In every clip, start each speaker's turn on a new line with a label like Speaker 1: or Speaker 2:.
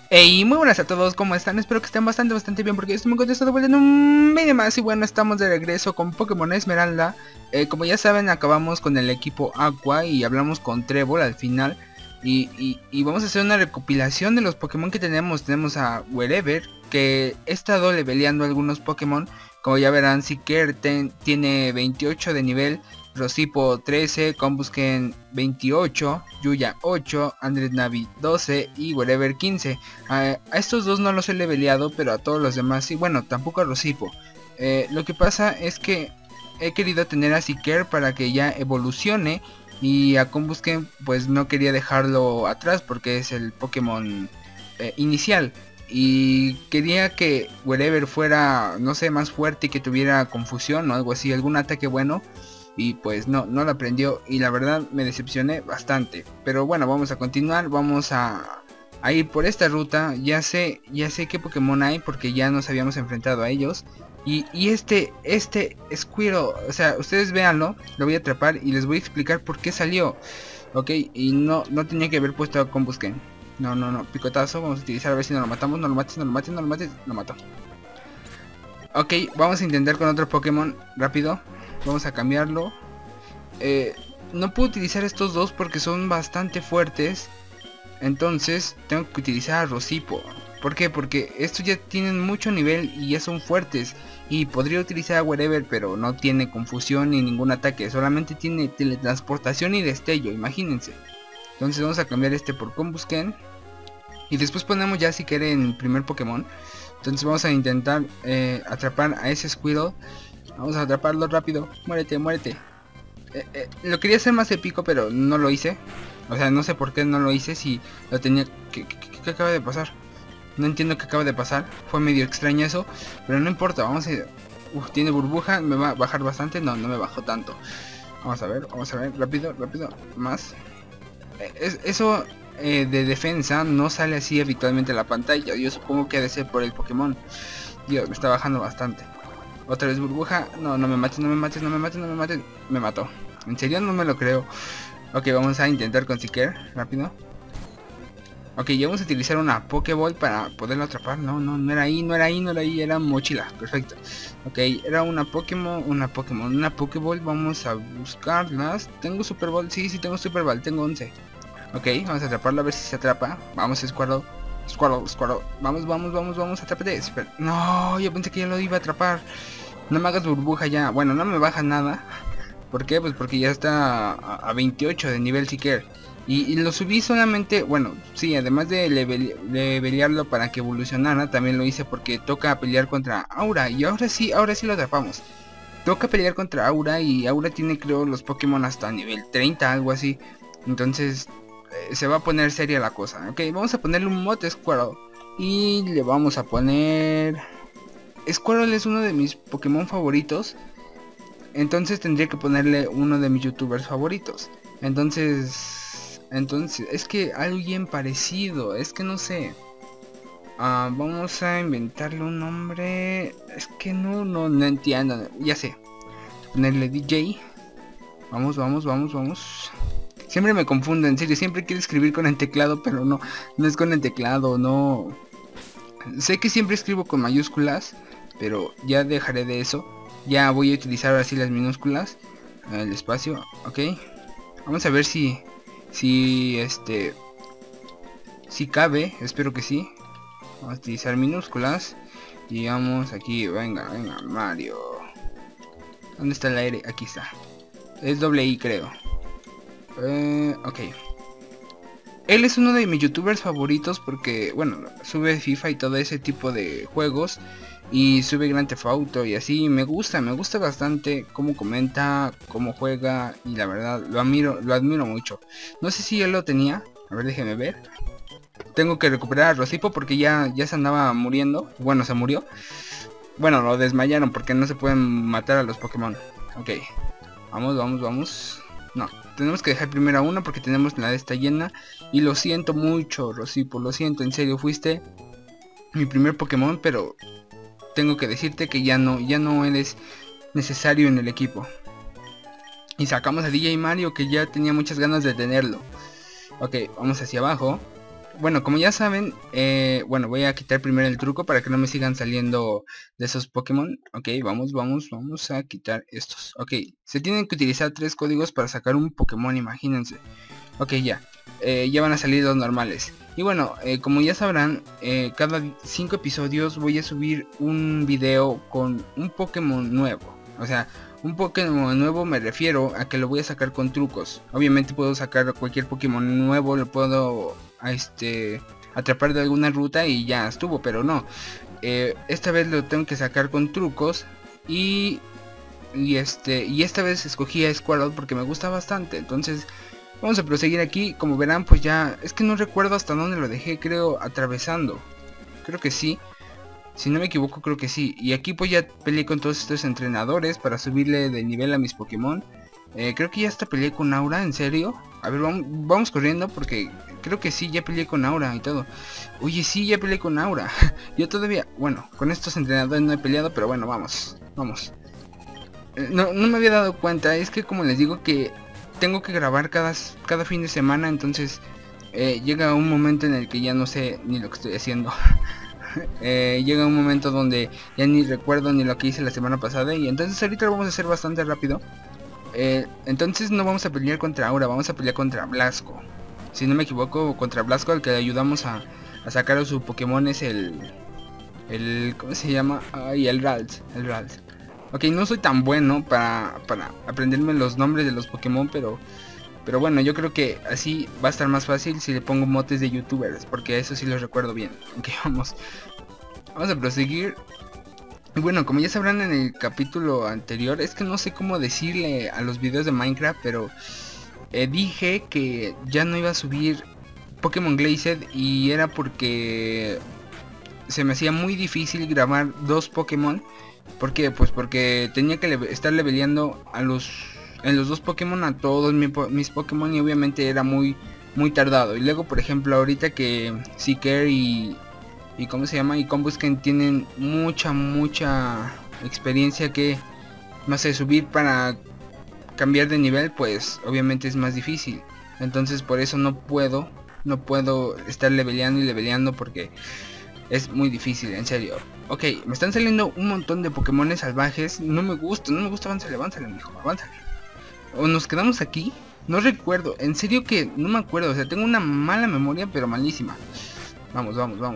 Speaker 1: Hey, muy buenas a todos, ¿cómo están? Espero que estén bastante bien porque yo estoy muy contento de volver en un vídeo más. Y bueno, estamos de regreso con Pokémon Esmeralda. Como ya saben, acabamos con el equipo Aqua y hablamos con Trevor al final. Y vamos a hacer una recopilación de los Pokémon que tenemos. Tenemos a Wherever, que he estado leveleando algunos Pokémon. Como ya verán, Seeker tiene 28 de nivel, Rosipo 13, Combusken 28, Yuya 8, Andred Navi 12 y Wherever 15. A estos dos no los he leveleado, pero a todos los demás sí. Bueno, tampoco a Rosipo. Lo que pasa es que he querido tener a Seeker para que ya evolucione. Y a Combusken pues no quería dejarlo atrás porque es el Pokémon inicial. Y quería que Wherever fuera, no sé, más fuerte y que tuviera confusión o algo así, algún ataque bueno. Y pues no lo aprendió y la verdad me decepcioné bastante. Pero bueno, vamos a continuar, vamos a ir por esta ruta. Ya sé qué Pokémon hay porque ya nos habíamos enfrentado a ellos. Y este Squirtle, o sea, ustedes véanlo, lo voy a atrapar y les voy a explicar por qué salió. Ok, y no tenía que haber puesto a Combusken. No, picotazo, vamos a utilizar a ver si no lo matamos, no lo mates, lo mató. Ok, vamos a intentar con otro Pokémon, rápido, vamos a cambiarlo. No puedo utilizar estos dos porque son bastante fuertes. Entonces tengo que utilizar a Rosipo. ¿Por qué? Porque estos ya tienen mucho nivel y ya son fuertes. Y podría utilizar a Wherever, pero no tiene confusión ni ningún ataque. Solamente tiene teletransportación y destello, imagínense. Entonces vamos a cambiar este por Combusken. Y después ponemos ya si quiere en el primer Pokémon. Entonces vamos a intentar atrapar a ese Squirtle. Vamos a atraparlo rápido. Muérete. Lo quería hacer más épico, pero no lo hice. O sea, no sé por qué no lo hice si lo tenía... ¿Qué acaba de pasar? No entiendo qué acaba de pasar. Fue medio extraño eso. Pero no importa, vamos a... tiene burbuja, me va a bajar bastante. No me bajó tanto. Vamos a ver, rápido. Más. Eso de defensa no sale así habitualmente en la pantalla. Yo supongo que ha de ser por el Pokémon. Dios, me está bajando bastante. Otra vez burbuja. No me mates. Me mató. En serio no me lo creo. Ok, vamos a intentar con Seeker. Rápido. Ok, ya vamos a utilizar una Pokéball para poderlo atrapar. No era ahí. Era mochila. Perfecto. Ok, era una Pokéball. Vamos a buscarlas. ¿Tengo Super Ball? Sí, tengo Super Ball. Tengo 11. Ok, vamos a atraparlo a ver si se atrapa. Vamos, Squirtle. Vamos, atrápate. Espera. No, yo pensé que ya lo iba a atrapar. No me hagas burbuja ya. Bueno, no me baja nada. ¿Por qué? Pues porque ya está a 28 de nivel Seeker. Y lo subí solamente, bueno, sí, además de levelearlo para que evolucionara, también lo hice porque toca pelear contra Aura. Y ahora sí lo atrapamos. Toca pelear contra Aura y Aura tiene, creo, los Pokémon hasta nivel 30, algo así. Entonces se va a poner seria la cosa. Ok, vamos a ponerle un mod Squirtle. Y le vamos a poner... Squirtle es uno de mis Pokémon favoritos. Entonces tendría que ponerle uno de mis youtubers favoritos. Entonces es que alguien parecido, es que no sé. Vamos a inventarle un nombre. Es que no entiendo. Ya sé. Ponerle DJ. Vamos. Siempre me confundo, en serio, siempre quiero escribir con el teclado, pero no es con el teclado, no. Sé que siempre escribo con mayúsculas, pero ya dejaré de eso. Ya voy a utilizar ahora sí las minúsculas, el espacio, ok. Vamos a ver si cabe, espero que sí. Vamos a utilizar minúsculas y vamos aquí, venga, Mario. ¿Dónde está la R? Aquí está. Es doble I, creo. Ok. Él es uno de mis youtubers favoritos porque, bueno, sube FIFA y todo ese tipo de juegos. Y sube Grand Theft Auto y así. Me gusta bastante cómo comenta, cómo juega. Y la verdad, lo admiro mucho. No sé si él lo tenía. A ver, déjeme ver. Tengo que recuperar a Rosipo porque ya se andaba muriendo. Bueno, se murió. Bueno, lo desmayaron porque no se pueden matar a los Pokémon. Ok. Vamos. No, tenemos que dejar primero a uno porque tenemos la de esta llena. Y lo siento mucho, Rosipo, lo siento, en serio, fuiste mi primer Pokémon, pero tengo que decirte que ya no eres necesario en el equipo. Y sacamos a DJ Mario, que ya tenía muchas ganas de tenerlo. Ok, vamos hacia abajo. bueno, como ya saben, bueno, voy a quitar primero el truco para que no me sigan saliendo de esos Pokémon. Ok, vamos a quitar estos. Ok, se tienen que utilizar 3 códigos para sacar un Pokémon, imagínense. Ok, ya. Ya van a salir los normales. Y bueno, como ya sabrán, cada 5 episodios voy a subir un video con un Pokémon nuevo. O sea, un Pokémon nuevo me refiero a que lo voy a sacar con trucos. Obviamente puedo sacar cualquier Pokémon nuevo, lo puedo atrapar de alguna ruta y ya estuvo, pero no. Esta vez lo tengo que sacar con trucos y esta vez escogí a Squirtle porque me gusta bastante. Entonces vamos a proseguir aquí. Como verán, pues ya, es que no recuerdo hasta dónde lo dejé, creo atravesando. Creo que sí. Si no me equivoco, creo que sí. Y aquí pues ya peleé con todos estos entrenadores para subirle de nivel a mis Pokémon. Creo que ya hasta peleé con Aura, ¿en serio? A ver, vamos corriendo porque creo que sí, ya peleé con Aura y todo. Oye, sí, ya peleé con Aura. Yo todavía, bueno, con estos entrenadores no he peleado, pero bueno, vamos. No me había dado cuenta, es que como les digo que tengo que grabar cada fin de semana, entonces llega un momento en el que ya no sé ni lo que estoy haciendo. Llega un momento donde ya ni recuerdo ni lo que hice la semana pasada, y entonces ahorita lo vamos a hacer bastante rápido. Entonces no vamos a pelear contra Aura, vamos a pelear contra Blasco. Si no me equivoco, contra Blasco, al que le ayudamos a sacar a su Pokémon es el ¿cómo se llama? Ay, el Ralts. Ok, no soy tan bueno para aprenderme los nombres de los Pokémon, pero bueno, yo creo que así va a estar más fácil si le pongo motes de youtubers, porque eso sí los recuerdo bien. Ok, vamos a proseguir. Y bueno, como ya sabrán en el capítulo anterior, es que no sé cómo decirle a los videos de Minecraft, pero dije que ya no iba a subir Pokémon Glazed, y era porque se me hacía muy difícil grabar 2 Pokémon. ¿Por qué? Pues porque tenía que estar leveleando en los 2 Pokémon a todos mis Pokémon, y obviamente era muy tardado. Y luego, por ejemplo, ahorita que Seeker y ¿cómo se llama? Y Combusken tienen mucha experiencia que, no sé, subir para cambiar de nivel, pues obviamente es más difícil. Entonces por eso no puedo estar leveleando y leveleando, porque es muy difícil, en serio. Ok, me están saliendo un montón de Pokémon salvajes. No me gusta, avánzale, mijo, avánzale. O nos quedamos aquí. No recuerdo, en serio que no me acuerdo. O sea, tengo una mala memoria, pero malísima. Vamos.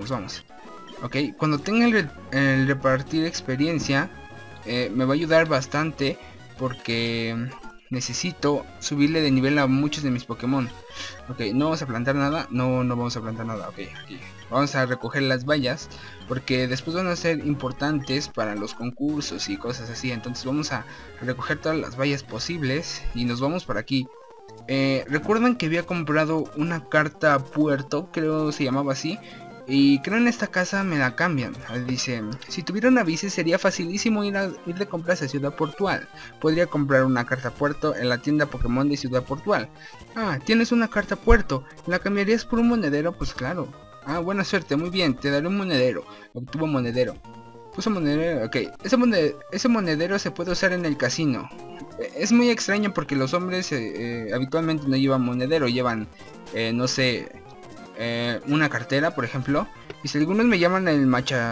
Speaker 1: Ok, cuando tenga el repartir experiencia, me va a ayudar bastante, porque necesito subirle de nivel a muchos de mis Pokémon. Ok, no vamos a plantar nada. No vamos a plantar nada. Ok, aquí vamos a recoger las bayas, porque después van a ser importantes para los concursos y cosas así. Entonces vamos a recoger todas las bayas posibles y nos vamos por aquí. Recuerdan que había comprado una carta puerto, creo se llamaba así, y creo en esta casa me la cambian. Dice: si tuviera una bici sería facilísimo ir de compras a Ciudad Portual. Podría comprar una carta puerto en la tienda Pokémon de Ciudad Portual. Ah, tienes una carta puerto, ¿la cambiarías por un monedero? Pues claro. Ah, buena suerte, muy bien, te daré un monedero. Obtuvo monedero. Puso monedero, ok. Ese monedero se puede usar en el casino. Es muy extraño porque los hombres habitualmente no llevan monedero, llevan, no sé, una cartera, por ejemplo. Y si algunos me llaman el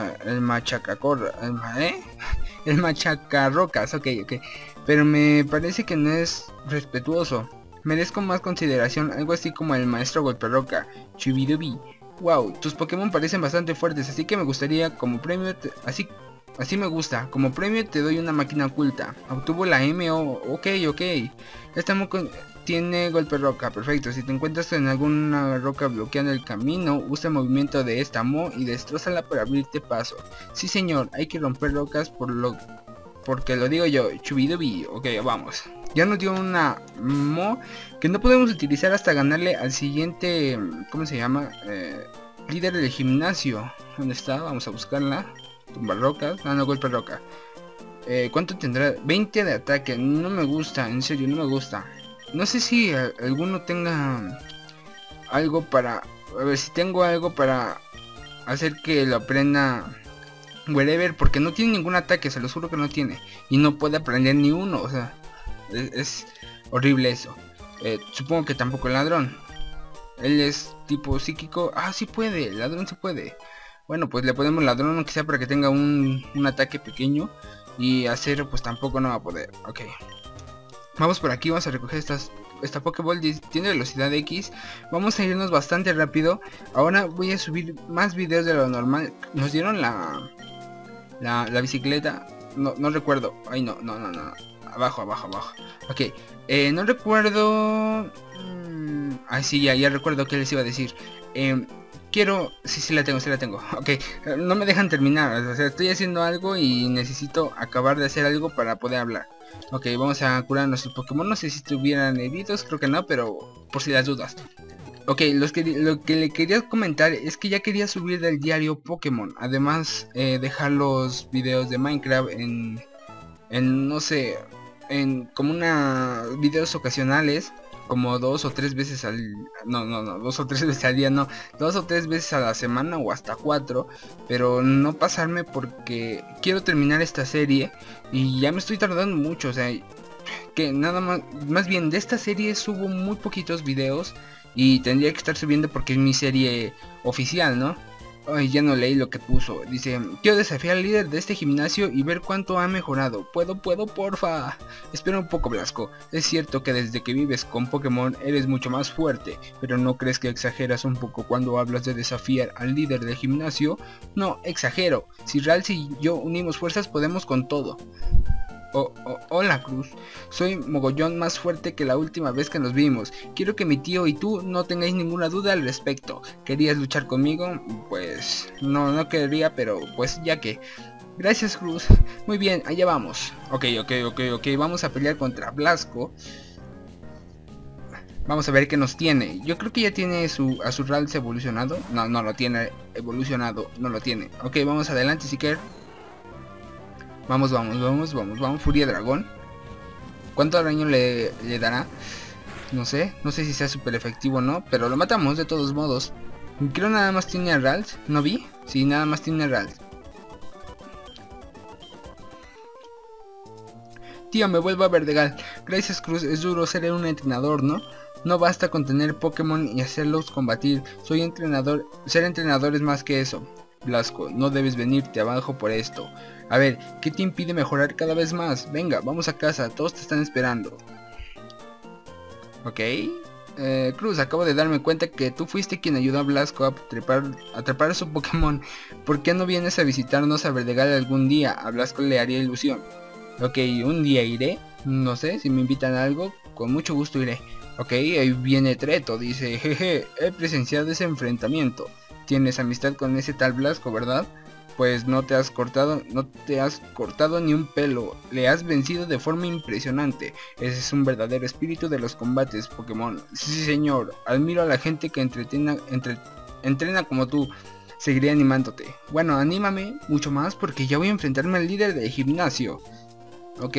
Speaker 1: machacarrocas, ok. Pero me parece que no es respetuoso. Merezco más consideración, algo así como el maestro golperroca, Chubidubi. Wow, tus Pokémon parecen bastante fuertes, así que me gustaría como premio, así me gusta, como premio te doy una máquina oculta. Obtuvo la MO, ok. Esta tiene golpe roca, perfecto. Si te encuentras en alguna roca bloqueando el camino, usa el movimiento de esta Mo y destrózala para abrirte paso. Sí señor, hay que romper rocas porque lo digo yo, Chubidubi. Ok, vamos. Ya nos dio una Mo que no podemos utilizar hasta ganarle al siguiente, ¿cómo se llama? Líder del gimnasio. ¿Dónde está? Vamos a buscarla. Tumbar rocas. Ah, no, golpe roca. ¿Cuánto tendrá? 20 de ataque. No me gusta, en serio, no me gusta. No sé si alguno tenga algo para... A ver si tengo algo para hacer que lo aprenda wherever, porque no tiene ningún ataque, se lo juro que no tiene. Y no puede aprender ni uno, o sea, es horrible eso. Supongo que tampoco el ladrón. Él es tipo psíquico. Ah, sí puede, el ladrón sí puede. Bueno, pues le ponemos ladrón aunque sea para que tenga un ataque pequeño. Y acero pues tampoco no va a poder. Ok. Vamos por aquí, vamos a recoger esta Pokéball, tiene velocidad X. Vamos a irnos bastante rápido. Ahora voy a subir más videos de lo normal. Nos dieron la bicicleta. No recuerdo. Ay, no. Abajo. Ok. No recuerdo. Ay, sí, ya recuerdo que les iba a decir. Quiero... Sí, la tengo. Ok. No me dejan terminar. O sea, estoy haciendo algo y necesito acabar de hacer algo para poder hablar. Ok, vamos a curar a nuestros Pokémon. No sé si estuvieran heridos, creo que no, pero por si las dudas. Ok, lo que le quería comentar es que ya quería subir del diario Pokémon. Además, dejar los videos de Minecraft no sé, en como videos ocasionales. Como 2 o 3 veces al... No, 2 o 3 veces al día, no. 2 o 3 veces a la semana o hasta 4. Pero no pasarme porque quiero terminar esta serie. Y ya me estoy tardando mucho, o sea... Que nada más bien de esta serie subo muy poquitos videos. Y tendría que estar subiendo porque es mi serie oficial, ¿no? Ay, ya no leí lo que puso. Dice, quiero desafiar al líder de este gimnasio y ver cuánto ha mejorado. Puedo, porfa. Espera un poco, Blasco. Es cierto que desde que vives con Pokémon eres mucho más fuerte, pero ¿no crees que exageras un poco cuando hablas de desafiar al líder del gimnasio? No, exagero. Si Ralsei y yo unimos fuerzas podemos con todo. Hola, Cruz. Soy mogollón más fuerte que la última vez que nos vimos. Quiero que mi tío y tú no tengáis ninguna duda al respecto. ¿Querías luchar conmigo? Pues no quería, pero pues ya que... Gracias, Cruz. Muy bien, allá vamos. Ok. Vamos a pelear contra Blasco. Vamos a ver qué nos tiene. Yo creo que ya tiene a su Ralts evolucionado. No lo tiene evolucionado. No lo tiene. Ok, vamos adelante, Seeker. Vamos, Furia Dragón. ¿Cuánto daño le dará? No sé si sea súper efectivo o no, pero lo matamos de todos modos. Creo nada más tiene a Ralts, ¿no vi? Sí, nada más tiene a Ralts. Tío, me vuelvo a Verdegal. Gracias, Cruz, es duro ser un entrenador, ¿no? No basta con tener Pokémon y hacerlos combatir. Ser entrenador es más que eso. Blasco, no debes venirte abajo por esto. A ver, ¿qué te impide mejorar cada vez más? Venga, vamos a casa, todos te están esperando. Ok. Cruz, acabo de darme cuenta que tú fuiste quien ayudó a Blasco a atrapar a su Pokémon. ¿Por qué no vienes a visitarnos a Verdegal algún día? A Blasco le haría ilusión. Ok, un día iré. No sé, si me invitan a algo, con mucho gusto iré. Ok, ahí viene Treto, dice, jeje, he presenciado ese enfrentamiento. Tienes amistad con ese tal Blasco, ¿verdad? Pues no te has cortado ni un pelo, le has vencido de forma impresionante. Ese es un verdadero espíritu de los combates Pokémon. Sí, señor, admiro a la gente que entrena como tú. Seguiré animándote. Bueno, anímame mucho más porque ya voy a enfrentarme al líder del gimnasio. Ok,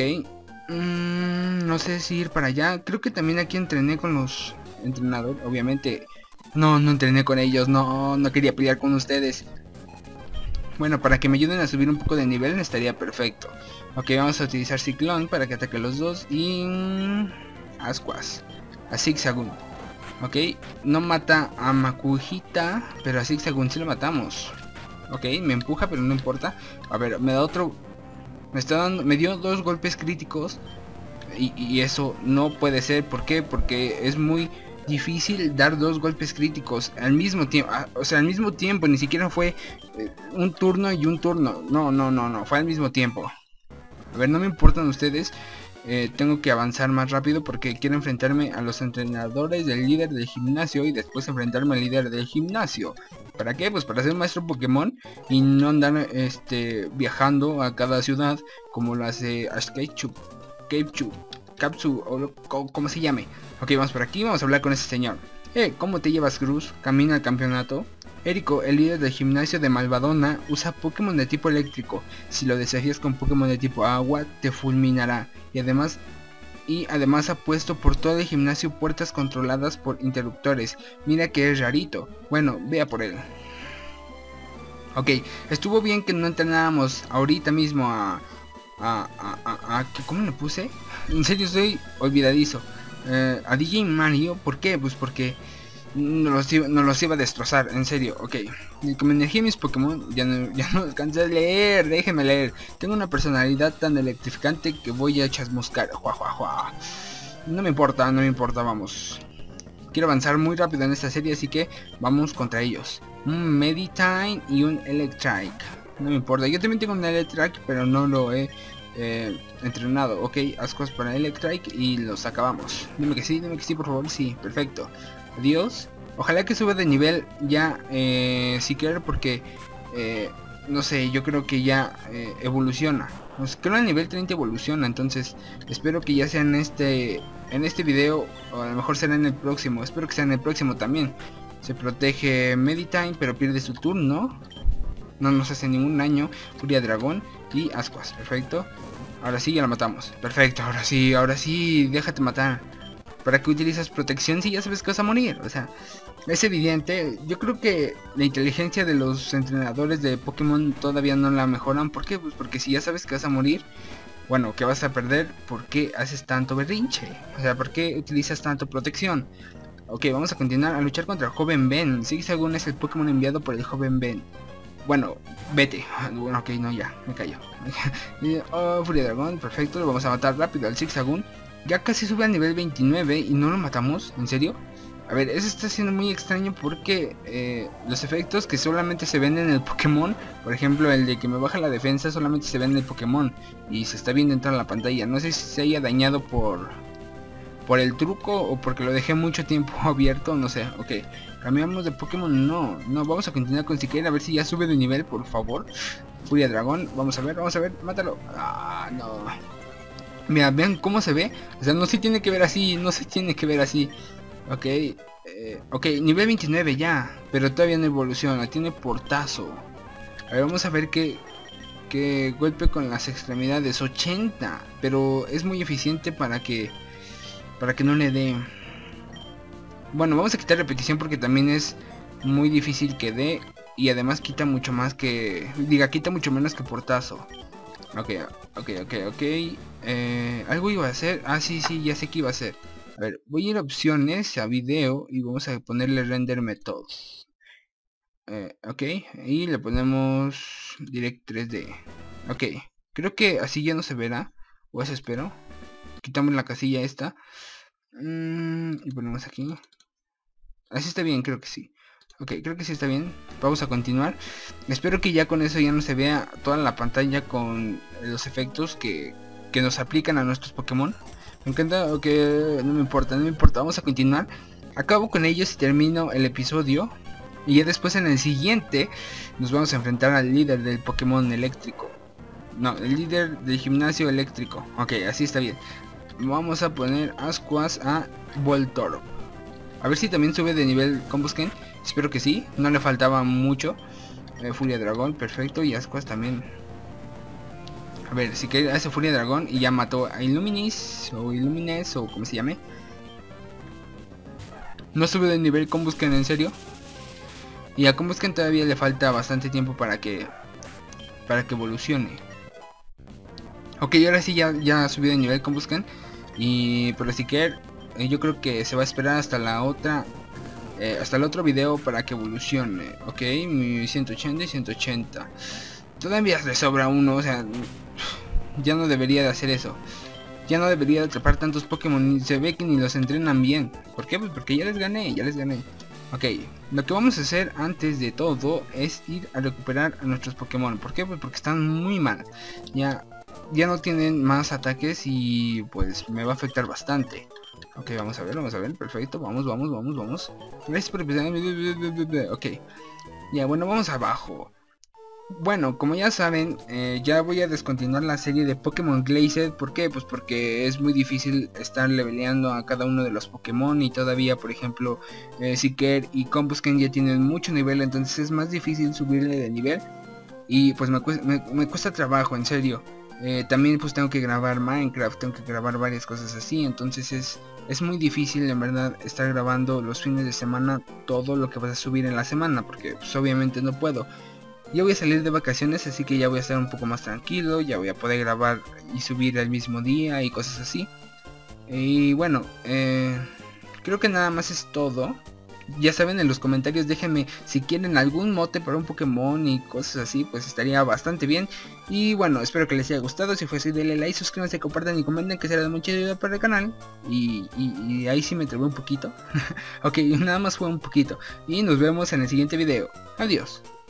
Speaker 1: no sé si ir para allá. Creo que también aquí entrené con los entrenadores, obviamente. No entrené con ellos, no quería pelear con ustedes. Bueno, para que me ayuden a subir un poco de nivel estaría perfecto. Ok, vamos a utilizar Ciclón para que ataque a los dos. Y... Ascuas. A Zigzagoon. Ok, no mata a Makujita, pero a Zigzagoon sí lo matamos. Ok, me empuja, pero no importa. A ver, me da otro... Me dio 2 golpes críticos. Y eso no puede ser. ¿Por qué? Porque es muy... difícil dar 2 golpes críticos al mismo tiempo, o sea, al mismo tiempo, ni siquiera fue un turno y un turno, no, fue al mismo tiempo. A ver, no me importan ustedes, tengo que avanzar más rápido porque quiero enfrentarme a los entrenadores del líder del gimnasio y después enfrentarme al líder del gimnasio. ¿Para qué? Pues para ser maestro Pokémon y no andar viajando a cada ciudad como lo hace Ashkeichu, Capsu o como se llame. Ok, vamos por aquí, vamos a hablar con ese señor. ¿Cómo te llevas, Cruz? ¿Camina al campeonato? Érico, el líder del gimnasio de Malvadona, usa Pokémon de tipo eléctrico. Si lo desafías con Pokémon de tipo agua, te fulminará. Y además ha puesto por todo el gimnasio puertas controladas por interruptores. Mira que es rarito. Bueno, vea por él. Ok, estuvo bien que no entrenáramos ahorita mismo ¿cómo le puse? En serio estoy olvidadizo. A DJ Mario, ¿por qué? Pues porque nos los iba a destrozar, en serio. Ok, y con energía mis Pokémon ya no alcancé a leer, déjenme leer. Tengo una personalidad tan electrificante que voy a chasmuscar. No me importa, vamos. Quiero avanzar muy rápido en esta serie, así que vamos contra ellos. Un Meditime y un Electrike. No me importa, yo también tengo un Electrike, pero no lo he entrenado. Ok, ascuas para Electrike y los acabamos. Dime que sí, por favor. Sí, perfecto. Adiós. Ojalá que suba de nivel ya Seeker, porque no sé, yo creo que ya evoluciona. Pues creo que el nivel 30 evoluciona, entonces espero que ya sea en este video, o a lo mejor será en el próximo. Espero que sea en el próximo también. Se protege Meditime, pero pierde su turno. No nos hace ningún daño. Furia Dragón y Ascuas, perfecto. Ahora sí, ya la matamos. Perfecto, ahora sí, déjate matar. ¿Para qué utilizas protección si ya sabes que vas a morir? O sea, es evidente. Yo creo que la inteligencia de los entrenadores de Pokémon todavía no la mejoran. ¿Por qué? Pues porque si ya sabes que vas a morir, bueno, que vas a perder, ¿por qué haces tanto berrinche? O sea, ¿por qué utilizas tanto protección? Ok, vamos a continuar a luchar contra el joven Ben. Zigzagoon es el Pokémon enviado por el joven Ben. Bueno, vete. Bueno, ok, no, ya, me callo. Oh, Furia Dragón, perfecto, lo vamos a matar rápido al Zigzagoon. Ya casi sube a nivel 29 y no lo matamos, ¿en serio? A ver, eso está siendo muy extraño porque los efectos que solamente se ven en el Pokémon, por ejemplo el de que me baja la defensa, solamente se ve en el Pokémon y se está viendo entrar a la pantalla. No sé si se haya dañado por el truco o porque lo dejé mucho tiempo abierto, no sé. Ok, cambiamos de Pokémon. No, vamos a continuar con Seeker, a ver si ya sube de nivel, por favor. Furia Dragón, vamos a ver, mátalo. Ah, no. Mira, vean cómo se ve. O sea, no se tiene que ver así, Ok, ok, nivel 29 ya, pero todavía no evoluciona, tiene portazo. A ver, vamos a ver qué golpe con las extremidades. 80, pero es muy eficiente para que no le dé. Bueno, vamos a quitar repetición porque también es muy difícil que dé. Y además quita mucho más que... quita mucho menos que portazo. Ok. Algo iba a hacer. Ah, sí, ya sé qué iba a hacer. A ver, voy a ir a opciones, a video, y vamos a ponerle render method. Ok, y le ponemos direct 3D. Ok, creo que así ya no se verá. O eso espero. Quitamos la casilla esta. Y ponemos aquí. Así está bien, creo que sí. Ok, creo que sí está bien. Vamos a continuar. Espero que ya con eso ya no se vea toda la pantalla con los efectos que nos aplican a nuestros Pokémon. Me encanta, ok, no me importa. Vamos a continuar. Acabo con ellos y termino el episodio. Y ya después en el siguiente nos vamos a enfrentar al líder del Pokémon eléctrico. No, el líder del gimnasio eléctrico. Ok, así está bien. Vamos a poner Ascuas a Voltorb. A ver si también sube de nivel Combusken. Espero que sí, no le faltaba mucho. Furia Dragón, perfecto. Y Ascuas también. A ver, si que hace Furia Dragón y ya mató a Illumines o como se llame. No sube de nivel Combusken, en serio. Y a Combusken todavía le falta bastante tiempo para que evolucione. Ok, ahora sí ya subió de nivel Combusken. Y por así que yo creo que se va a esperar hasta hasta el otro video para que evolucione. Ok, mi 180 y 180. Todavía le sobra uno, o sea, ya no debería de hacer eso. Ya no debería de atrapar tantos Pokémon. Se ve que ni los entrenan bien. ¿Por qué? Pues porque ya les gané. Ok, lo que vamos a hacer antes de todo es ir a recuperar a nuestros Pokémon. ¿Por qué? Pues porque están muy mal. Ya no tienen más ataques y pues me va a afectar bastante. Ok, vamos a ver, perfecto, vamos. Gracias por empezar. Ok, ya, bueno, vamos abajo. Bueno, como ya saben, ya voy a descontinuar la serie de Pokémon Glazed. ¿Por qué? Pues porque es muy difícil estar leveleando a cada uno de los Pokémon. Y todavía, por ejemplo, Seeker y Combusken ya tienen mucho nivel. Entonces es más difícil subirle de nivel. Y pues me cuesta trabajo, en serio. También pues tengo que grabar Minecraft, tengo que grabar varias cosas así. Entonces es muy difícil en verdad estar grabando los fines de semana todo lo que vas a subir en la semana. Porque pues obviamente no puedo. Ya voy a salir de vacaciones, así que ya voy a estar un poco más tranquilo. Ya voy a poder grabar y subir el mismo día y cosas así. Y bueno, creo que nada más es todo. Ya saben, en los comentarios déjenme si quieren algún mote para un Pokémon y cosas así, pues estaría bastante bien. Y bueno, espero que les haya gustado. Si fue así, denle like, suscríbanse, compartan y comenten, que será de mucha ayuda para el canal. Y ahí sí me trabé un poquito. Ok, nada más fue un poquito. Y nos vemos en el siguiente video. Adiós.